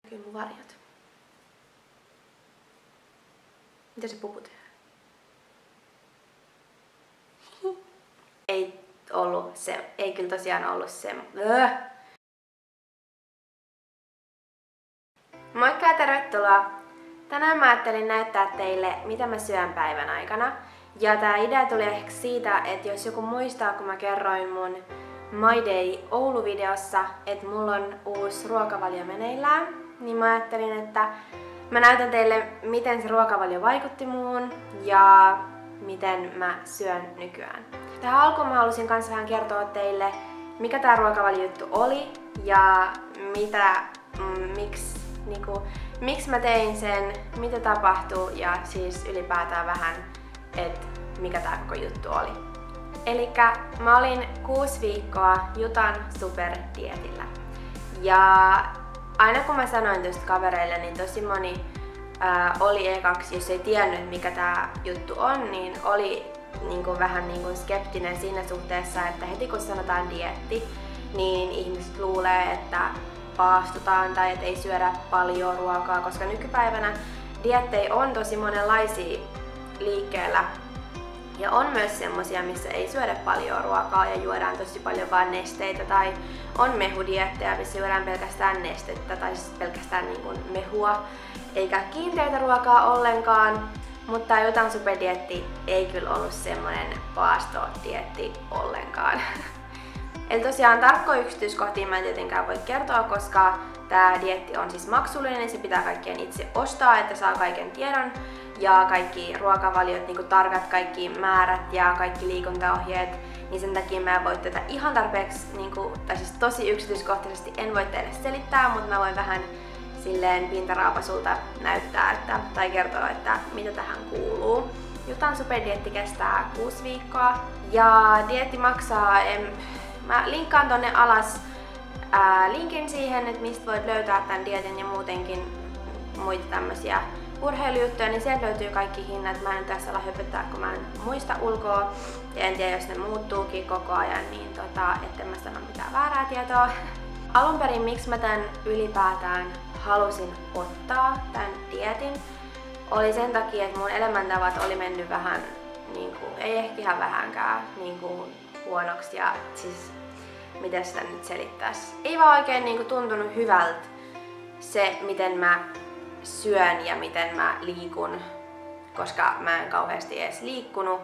Kyllä mun varjot. Mitä se pupu tehdään? Ei kyllä tosiaan ollut se. Moikka ja tervetuloa! Tänään mä ajattelin näyttää teille, mitä mä syön päivän aikana. Ja tää idea tuli ehkä siitä, että jos joku muistaa, kun mä kerroin mun My Day Oulu-videossa, että mulla on uusi ruokavalio meneillään, niin mä ajattelin, että mä näytän teille, miten se ruokavalio vaikutti muun ja miten mä syön nykyään. Tähän alkuun mä halusin kanssa vähän kertoa teille, mikä tää ruokavaliojuttu oli ja miksi mä tein sen, mitä tapahtui ja siis ylipäätään vähän, että mikä tää koko juttu oli. Elikkä mä olin 6 viikkoa Jutan superdietillä. Ja aina kun mä sanoin tästä kavereille, niin tosi moni oli ekaksi, jos ei tiennyt mikä tää juttu on, niin oli vähän skeptinen siinä suhteessa, että heti kun sanotaan dieetti, niin ihmiset luulee, että paastutaan tai että ei syödä paljon ruokaa, koska nykypäivänä dieettejä on tosi monenlaisia liikkeellä. Ja on myös semmosia, missä ei syödä paljon ruokaa ja juodaan tosi paljon vain nesteitä, tai on mehudiettejä, missä juodaan pelkästään nestettä tai siis pelkästään mehua, eikä kiinteitä ruokaa ollenkaan. Mutta Jutan superdieetti ei kyllä ollut semmonen paastodieetti ollenkaan. Eli tosiaan tarkkoja yksityiskohtia mä en tietenkään voi kertoa, koska tää dieetti on siis maksullinen, niin se pitää kaikkien itse ostaa, että saa kaiken tiedon. Ja kaikki ruokavaliot, tarkat kaikki määrät ja kaikki liikuntaohjeet, niin sen takia mä en voi tätä ihan tarpeeksi, tai siis tosi yksityiskohtaisesti en voi teille selittää, mutta mä voin vähän silleen pintaraapasulta näyttää tai kertoa, että mitä tähän kuuluu. Jutan superdieetti kestää 6 viikkoa ja dieetti maksaa, mä linkkaan tonne alas linkin siihen, että mistä voit löytää tämän dieetin ja muutenkin muita tämmösiä urheilujuttuja, niin sieltä löytyy kaikki hinnat. Mä en nyt tässä ala höpöttää, kun mä en muista ulkoa. Ja en tiedä, jos ne muuttuukin koko ajan, niin etten mä sano mitään väärää tietoa. Alun perin, miksi mä tän ylipäätään halusin ottaa tän dieetin, oli sen takia, että mun elämäntavat oli mennyt vähän, ei ehkä ihan vähänkään, huonoksi. Ja siis, miten sitä nyt selittäis? Ei vaan oikein tuntunut hyvältä se, miten mä syön ja miten mä liikun, koska mä en kauheasti edes liikkunut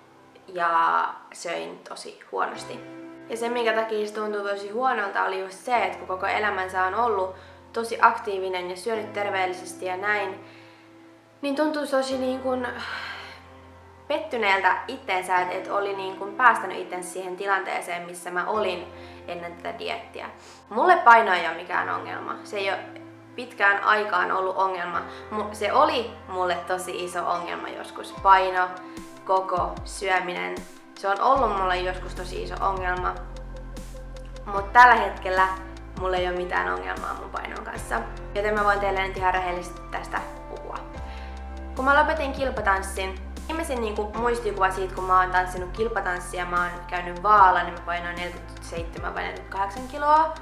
ja söin tosi huonosti. Ja se, minkä takia se tuntui tosi huonolta, oli just se, että kun koko elämänsä on ollut tosi aktiivinen ja syönyt terveellisesti ja näin, niin tuntui tosi pettyneeltä itteensä, että oli päästänyt itsensä siihen tilanteeseen, missä mä olin ennen tätä dieettiä. Mulle paino ei ole mikään ongelma. Se ei ole pitkään aikaan ollut ongelma. Se oli mulle tosi iso ongelma joskus. Paino, koko, syöminen. Se on ollut mulle joskus tosi iso ongelma. Mutta tällä hetkellä mulla ei ole mitään ongelmaa mun painon kanssa. Joten mä voin teille nyt ihan rehellisesti tästä puhua. Kun mä lopetin kilpatanssin, viimeisin muistikuva siitä, kun mä oon tanssinut kilpatanssia, mä oon käynyt vaalla, niin mä painoin 47 vai 48 kiloa.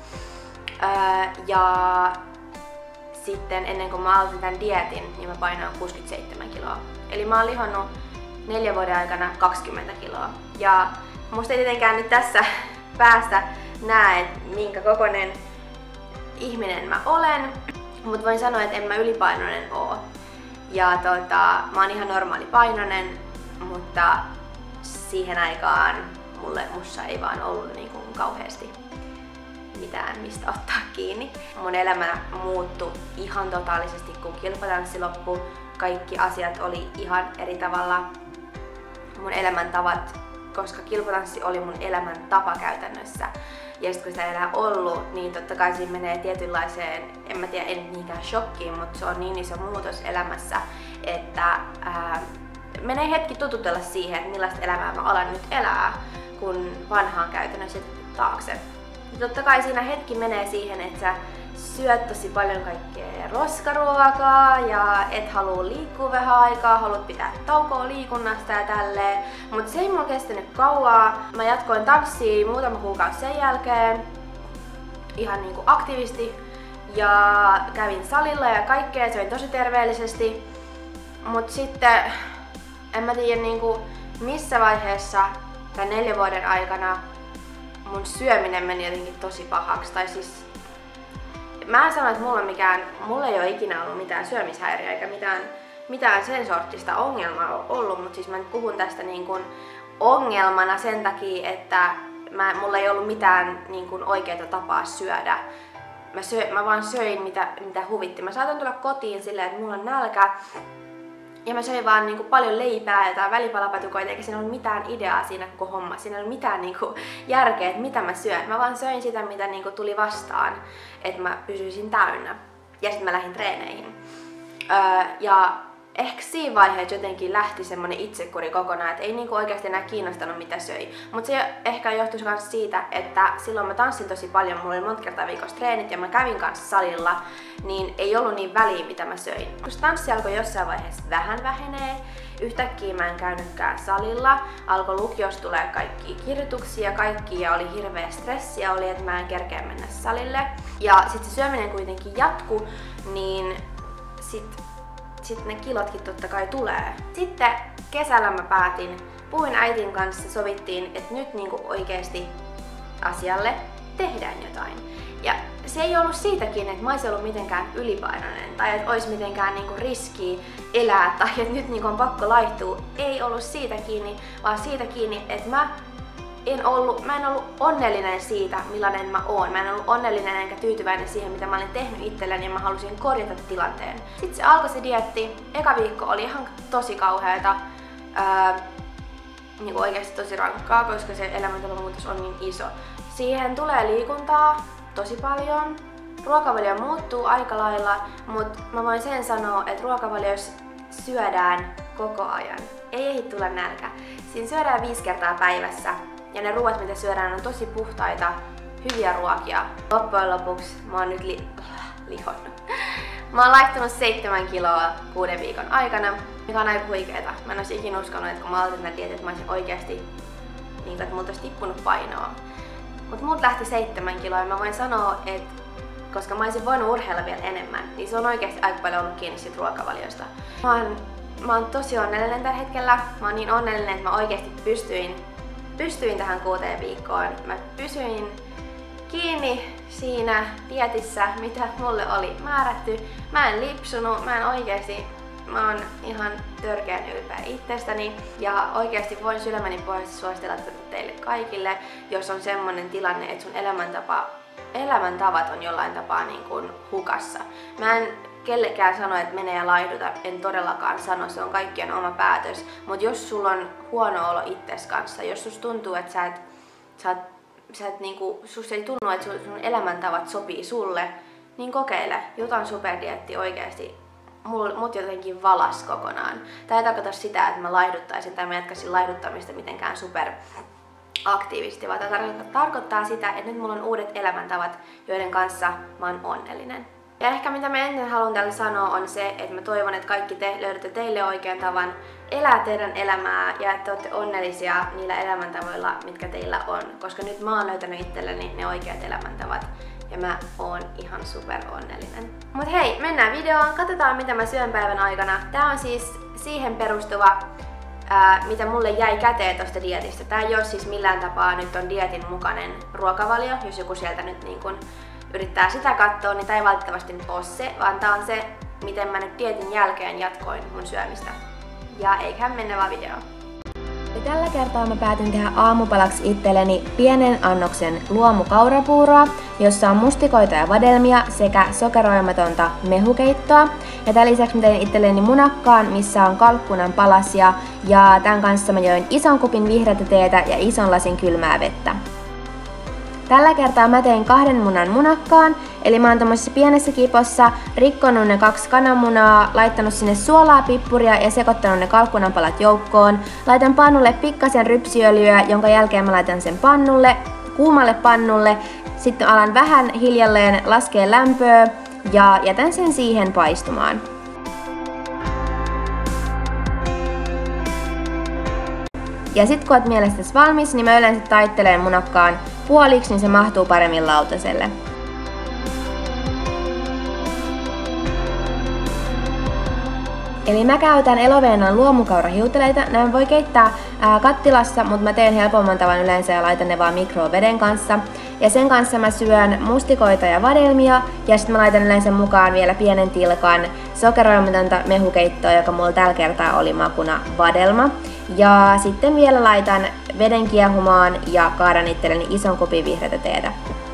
Ja sitten ennen kuin mä aloitin tämän dieetin, niin mä painoin 67 kiloa. Eli mä oon lihonnut 4 vuoden aikana 20 kiloa. Ja musta ei tietenkään nyt tässä päästä näe, minkä kokoinen ihminen mä olen. Mutta voin sanoa, että en mä ylipainoinen oo. Ja mä oon ihan normaali painoinen, mutta siihen aikaan mussa ei vaan ollut kauheasti mitään mistä ottaa kiinni. Mun elämä muuttui ihan totaalisesti, kun kilpatanssi loppui. Kaikki asiat oli ihan eri tavalla. Mun elämäntavat, koska kilpatanssi oli mun elämäntapa käytännössä. Ja sit kun sitä ei enää ollut, niin totta kai siinä menee tietynlaiseen, en mä tiedä, en niinkään shokkiin, mutta se on niin iso muutos elämässä, että menee hetki totutella siihen, että millaista elämää mä alan nyt elää, kun vanha on käytännössä taakse. Ja totta kai siinä hetki menee siihen, että sä syöt tosi paljon kaikkea roskaruokaa ja et halua liikkua vähän aikaa, haluat pitää taukoa liikunnasta ja tälleen. Mutta se ei mulla kestänyt kauaa. Mä jatkoin tanssia muutama kuukausi sen jälkeen ihan aktiivisesti ja kävin salilla ja kaikkea, söin tosi terveellisesti. Mut sitten en mä tiedä niinku missä vaiheessa tämän 4 vuoden aikana mun syöminen meni jotenkin tosi pahaksi. Tai siis mä en sano, että mulla ei ole ikinä ollut mitään syömishäiriöä eikä mitään sen sortista ongelmaa ollut, mutta siis mä nyt puhun tästä niin kuin ongelmana sen takia, että mulla ei ollut mitään niin kuin oikeaa tapaa syödä. Mä vaan söin mitä huvitti. Mä saatan tulla kotiin silleen, että mulla on nälkä ja mä söin vaan niin kuin paljon leipää ja jotain välipalapatukoita, eikä siinä ollut mitään ideaa siinä koko homma. Siinä ei ollut mitään niin kuin järkeä, että mitä mä syön. Mä vaan söin sitä, mitä niin kuin tuli vastaan, että mä pysyisin täynnä. Ja sitten mä lähdin treeneihin. Ja ehkä siinä vaiheessa jotenkin lähti semmonen itsekuri kokonaan, että ei niinku oikeasti enää kiinnostanut mitä söi. Mutta se ehkä johtui myös siitä, että silloin mä tanssin tosi paljon, mulla oli monta kertaa viikossa treenit ja mä kävin kanssa salilla, niin ei ollut niin väliä mitä mä söin. Kun tanssi alkoi jossain vaiheessa vähän vähenee, yhtäkkiä mä en käynytkään salilla, alkoi lukiossa tulee kaikkia kirjoituksia ja oli hirveä stressiä, oli että mä en kerkeä mennä salille. Ja sitten se syöminen kuitenkin jatkui, niin sitten ne kilotkin totta kai tulee. Sitten kesällä mä puhuin äitin kanssa, sovittiin, että nyt niinku oikeesti asialle tehdään jotain. Ja se ei ollut siitäkin, että mä olisin ollut mitenkään ylipainoinen tai että olisi mitenkään niinku riskiä elää tai että nyt niinku on pakko laihtua. Ei ollut siitä kiinni, vaan siitä kiinni, että mä en ollut onnellinen siitä, millainen mä oon. Mä en ollut onnellinen enkä tyytyväinen siihen, mitä mä olin tehnyt itselleni ja mä halusin korjata tilanteen. Sitten se alkoi se dieetti. Eka viikko oli ihan tosi kauheata. Niin oikeasti tosi rankkaa, koska se elämäntapamuutos on niin iso. Siihen tulee liikuntaa tosi paljon. Ruokavalio muuttuu aika lailla, mutta mä voin sen sanoa, että ruokavaliossa syödään koko ajan. Ei ehdi tulla nälkä. Siinä syödään 5 kertaa päivässä. Ja ne ruoat, mitä syödään, on tosi puhtaita, hyviä ruokia. Loppujen lopuksi mä oon nyt lihonnut. Mä oon laihtunut 7 kiloa 6 viikon aikana, mikä on aika huikeeta. Mä en ois ikinä uskonut, että kun mä aloitin tämän dieetin, että mä olisin oikeesti, niin että multa olisi tippunut painoa. Mut mut lähti 7 kiloa ja mä voin sanoa, että koska mä olisin voinut urheilla vielä enemmän, niin se on oikeesti aika paljon ollut kiinni siitä ruokavaliosta. Mä oon tosi onnellinen tällä hetkellä. Mä oon niin onnellinen, että mä oikeesti pystyin tähän 6 viikkoon. Mä pysyin kiinni siinä dietissä, mitä mulle oli määrätty. Mä en lipsunut, mä oon ihan törkeän ylpeä itsestäni. Ja oikeasti voin sydämeni pohjasta suositella teille kaikille, jos on semmonen tilanne, että sun elämäntavat on jollain tapaa niin kuin hukassa. Mä en kellekään sano, että mene ja laihduta, en todellakaan sano, se on kaikkien oma päätös. Mutta jos sulla on huono olo itses kanssa, jos susta tuntuu, että susta ei tunnu, että sun elämäntavat sopii sulle, niin kokeile. Jutan superdieetti oikeesti mut jotenkin valas kokonaan. Tää ei tarkoita sitä, että mä laihduttaisin tai mä jatkaisin laihduttamista mitenkään aktiivisesti, vaan tämä tarkoittaa sitä, että nyt mulla on uudet elämäntavat, joiden kanssa mä oon onnellinen. Ja ehkä mitä mä ensin haluan tällä sanoa on se, että mä toivon, että kaikki te löydätte teille oikean tavan elää teidän elämää ja että olette onnellisia niillä elämäntavoilla, mitkä teillä on. Koska nyt mä oon löytänyt itselleni ne oikeat elämäntavat ja mä oon ihan super onnellinen. Mut hei, mennään videoon, katsotaan mitä mä syön päivän aikana. Tää on siis siihen perustuva, mitä mulle jäi käteen tosta dietistä. Tää ei oo siis millään tapaa nyt on dieetin mukainen ruokavalio, jos joku sieltä nyt niin kun yrittää sitä katsoa, niin tää ei valitettavasti nyt oo se, vaan tää on se, miten mä nyt dieetin jälkeen jatkoin mun syömistä. Ja eiköhän mennä vaan videoon. Ja tällä kertaa mä päätin tehdä aamupalaksi itselleni pienen annoksen luomukaurapuuroa, jossa on mustikoita ja vadelmia sekä sokeroimatonta mehukeittoa. Ja tämän lisäksi mä tein itselleni munakkaan, missä on kalkkunan palasia ja tämän kanssa mä join ison kupin vihreätä teetä ja ison lasin kylmää vettä. Tällä kertaa mä tein 2 munan munakkaan, eli mä oon tommosessa pienessä kipossa rikkonut ne 2 kananmunaa, laittanut sinne suolaa, pippuria ja sekoittanut ne kalkkunanpalat joukkoon. Laitan pannulle pikkasen rypsiöljyä, jonka jälkeen mä laitan sen kuumalle pannulle. Sitten alan vähän hiljalleen laskea lämpöä ja jätän sen siihen paistumaan. Ja sit kun oot mielestäsi valmis, niin mä yleensä taittelen munakkaan puoliksi, niin se mahtuu paremmin lautaselle. Eli mä käytän Eloveenan luomukaurahiutaleita. Nämä voi keittää kattilassa, mutta mä teen helpomman tavan yleensä ja laitan ne vaan mikroon veden kanssa. Ja sen kanssa mä syön mustikoita ja vadelmia ja sitten mä laitan yleensä mukaan vielä pienen tilkan sokeroimatonta mehukeittoa, joka mulla tällä kertaa oli makuna vadelma. Ja sitten vielä laitan veden kiehumaan ja kaadan itselleni ison kupin vihreätä teetä.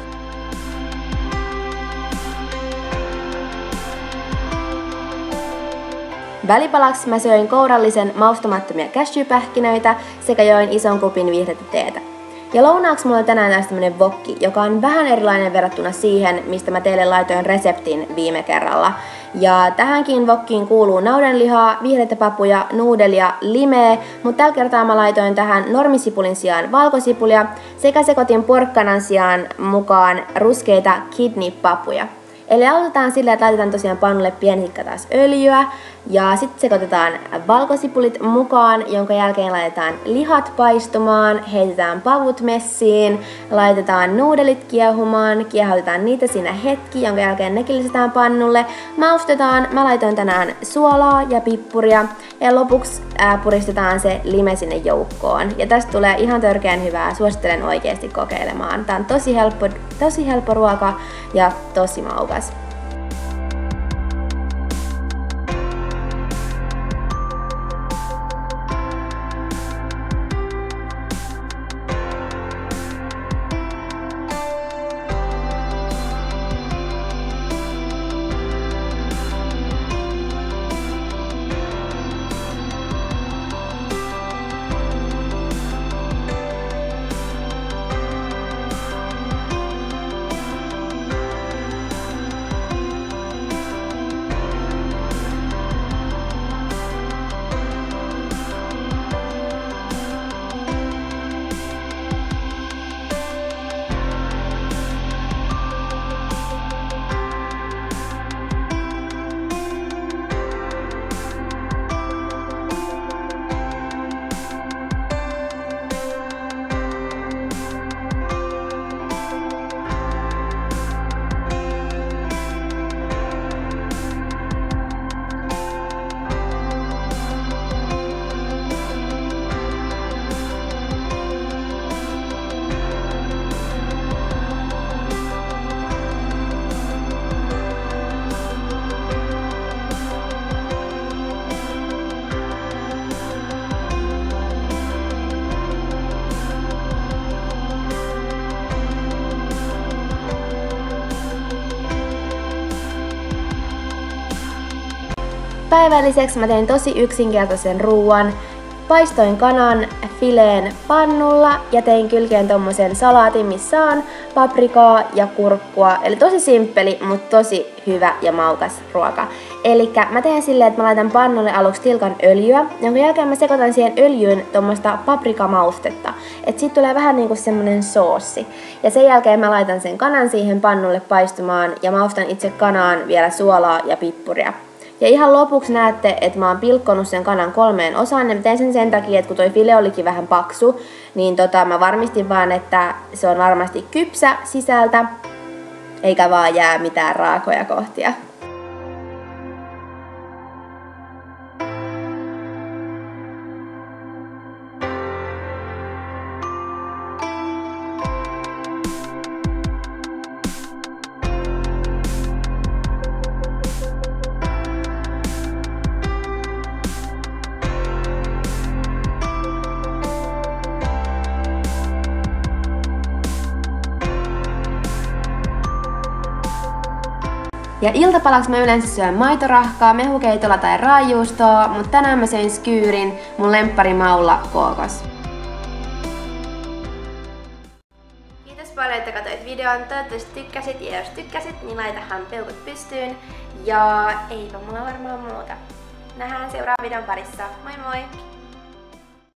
Välipalaksi mä söin kourallisen maustamattomia cashewpähkinöitä sekä join ison kupin vihreätä teetä. Ja lounaaksi mulla on tänään taas tämmönen wokki, joka on vähän erilainen verrattuna siihen, mistä mä teille laitoin reseptin viime kerralla. Ja tähänkin wokkiin kuuluu naudanlihaa, vihreitä papuja, nuudelia, limeä, mutta tällä kertaa mä laitoin tähän normisipulin sijaan valkosipulia sekä sekoitin porkkanan sijaan mukaan ruskeita kidneypapuja. Eli aloitetaan sillä, että laitetaan tosiaan pannulle pieni hikka taas öljyä ja sitten sekoitetaan valkosipulit mukaan, jonka jälkeen laitetaan lihat paistumaan, heitetään pavut messiin, laitetaan nuudelit kiehumaan, kiehautetaan niitä siinä hetki, jonka jälkeen nekin lisätään pannulle, maustetaan, mä laitoin tänään suolaa ja pippuria ja lopuksi puristetaan se lime sinne joukkoon. Ja tästä tulee ihan törkeän hyvää, suosittelen oikeasti kokeilemaan. Tää on tosi helppo ruoka ja tosi maukas. Päivälliseksi mä tein tosi yksinkertaisen ruuan. Paistoin kanan fileen pannulla ja tein kylkeen tommosen salaatin, missä on paprikaa ja kurkkua. Eli tosi simppeli, mutta tosi hyvä ja maukas ruoka. Elikkä mä teen silleen, että mä laitan pannulle aluksi tilkan öljyä, jonka jälkeen mä sekoitan siihen öljyyn tommoista paprikamaustetta. Et siitä tulee vähän niinku semmonen soossi. Ja sen jälkeen mä laitan sen kanan siihen pannulle paistumaan ja maustan itse kanaan vielä suolaa ja pippuria. Ja ihan lopuksi näette, että mä oon pilkkonut sen kanan 3 osaan ja mä teen sen takia, että kun toi file olikin vähän paksu, niin mä varmistin vaan, että se on varmasti kypsä sisältä, eikä vaan jää mitään raakoja kohtia. Ja iltapalaksi mä yleensä syön maitorahkaa, mehukeitolla tai raajuustoa, mutta tänään mä söin skyyrin, mun lempparimaulla kookos. Kiitos paljon, että katsoit videon. Toivottavasti tykkäsit, ja jos tykkäsit, niin laitahan peukut pystyyn. Ja eipä mulla varmaan muuta. Nähdään seuraavan videon parissa. Moi moi!